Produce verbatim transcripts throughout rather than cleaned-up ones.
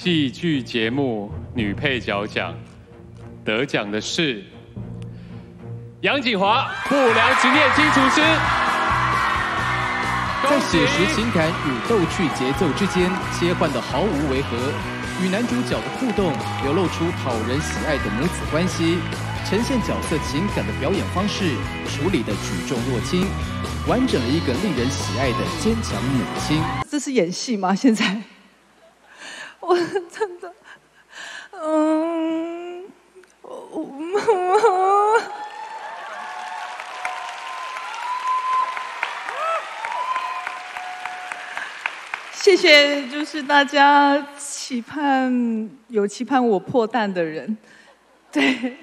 戏剧节目女配角奖得奖的是杨谨华，不良执念清除师。 在写实情感与逗趣节奏之间切换的毫无违和，与男主角的互动流露出讨人喜爱的母子关系，呈现角色情感的表演方式处理的举重若轻，完整了一个令人喜爱的坚强母亲。 这是演戏吗？现在，我真的，嗯，我。谢谢，就是大家期盼有期盼我破蛋的人，对，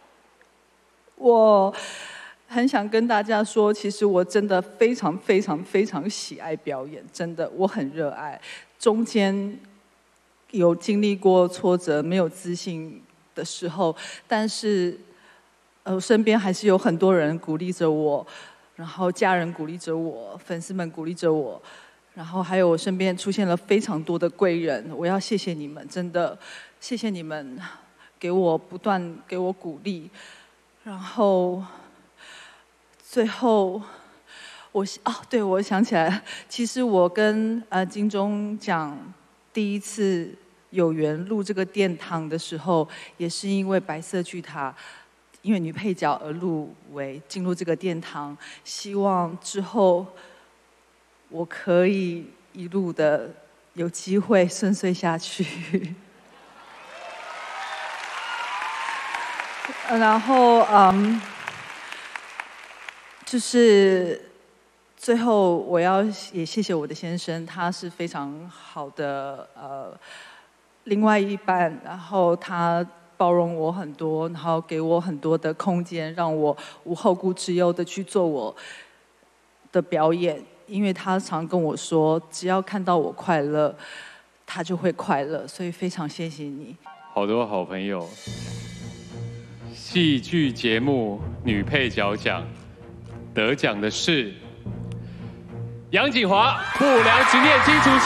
我很想跟大家说，其实我真的非常非常非常喜爱表演，真的我很热爱。中间有经历过挫折、没有自信的时候，但是呃，身边还是有很多人鼓励着我，然后家人鼓励着我，粉丝们鼓励着我。然后还有我身边出现了非常多的贵人，我要谢谢你们，真的谢谢你们给我不断给我鼓励。然后最后我哦，对，我想起来了，其实我跟呃金钟奖第一次有缘录这个殿堂的时候，也是因为白色巨塔因为女配角而入围进入这个殿堂，希望之后我可以一路的有机会顺遂下去。然后嗯，就是最后我要也谢谢我的先生，他是非常好的呃另外一半，然后他包容我很多，然后给我很多的空间，让我无后顾之忧的去做我的表演。因为他常跟我说，只要看到我快乐，他就会快乐，所以非常谢谢你。 好多好朋友，戏剧节目女配角奖得奖的是杨谨华，不良执念清除师。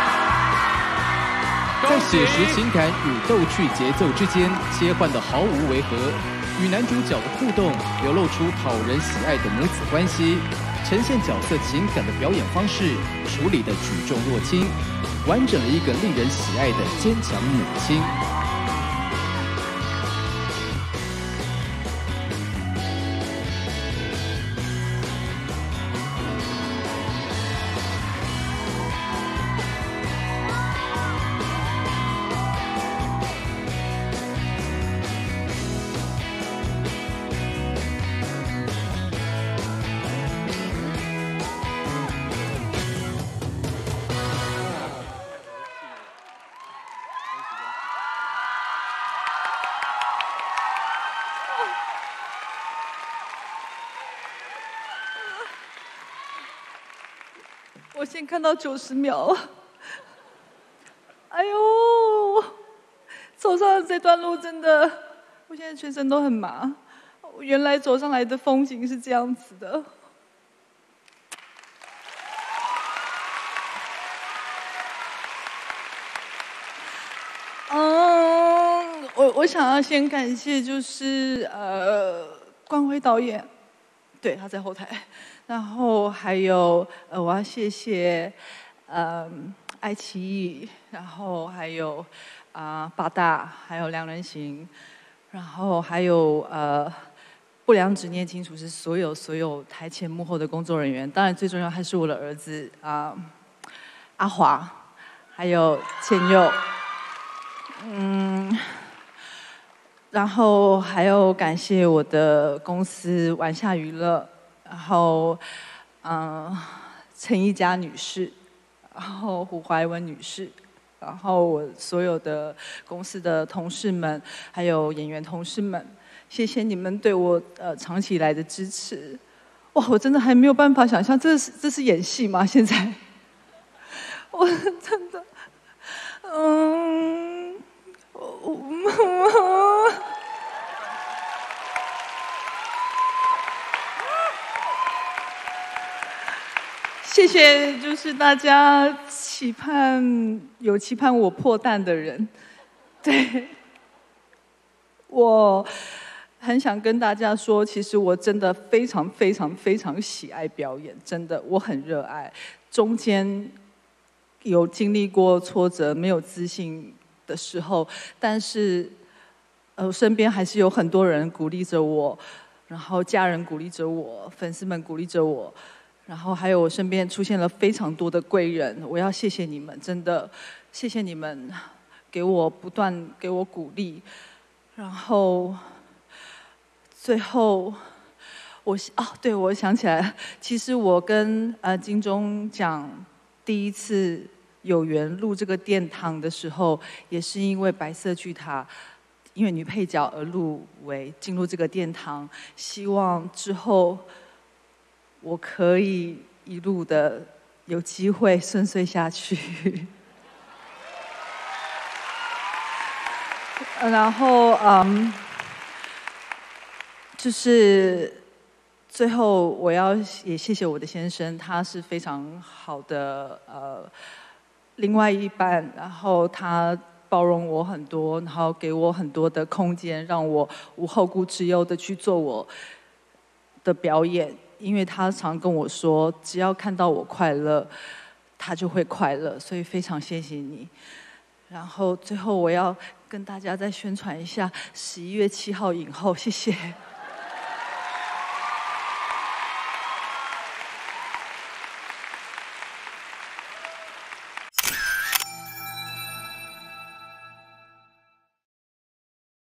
在写实情感与逗趣节奏之间切换的毫无违和，与男主角的互动流露出讨人喜爱的母子关系，呈现角色情感的表演方式处理的举重若轻，完整了一个令人喜爱的坚强母亲。 我先看到九十秒，哎呦，走上这段路真的，我现在全身都很麻。原来走上来的风景是这样子的。嗯，我我想要先感谢就是呃关辉导演，对，他在后台。然后还有呃，我要谢谢呃爱奇艺，然后还有啊、呃、八大，还有良人行，然后还有呃不良执念清除是所有所有台前幕后的工作人员，当然最重要还是我的儿子啊、呃、阿华，还有千佑，嗯。然后还有感谢我的公司晚夏娱乐。然后，嗯，陈一佳女士，然后胡怀文女士，然后我所有的公司的同事们，还有演员同事们，谢谢你们对我呃长期以来的支持。哇，我真的还没有办法想象，这是这是演戏吗？现在，我真的，嗯，我。谢谢谢，就是大家期盼有期盼我破蛋的人，对，我很想跟大家说，其实我真的非常非常非常喜爱表演，真的我很热爱。中间有经历过挫折、没有自信的时候，但是呃，身边还是有很多人鼓励着我，然后家人鼓励着我，粉丝们鼓励着我。然后还有我身边出现了非常多的贵人，我要谢谢你们，真的谢谢你们给我不断给我鼓励。然后最后我哦，对，我想起来，其实我跟呃金钟奖第一次有缘录这个殿堂的时候，也是因为白色巨塔，因为女配角而入围进入这个殿堂，希望之后我可以一路的有机会顺遂下去。然后嗯，就是最后我要也谢谢我的先生，他是非常好的呃另外一半，然后他包容我很多，然后给我很多的空间，让我无后顾之忧的去做我的表演。因为他常跟我说，只要看到我快乐，他就会快乐，所以非常谢谢你。然后最后我要跟大家再宣传一下十一月七号影后，谢谢。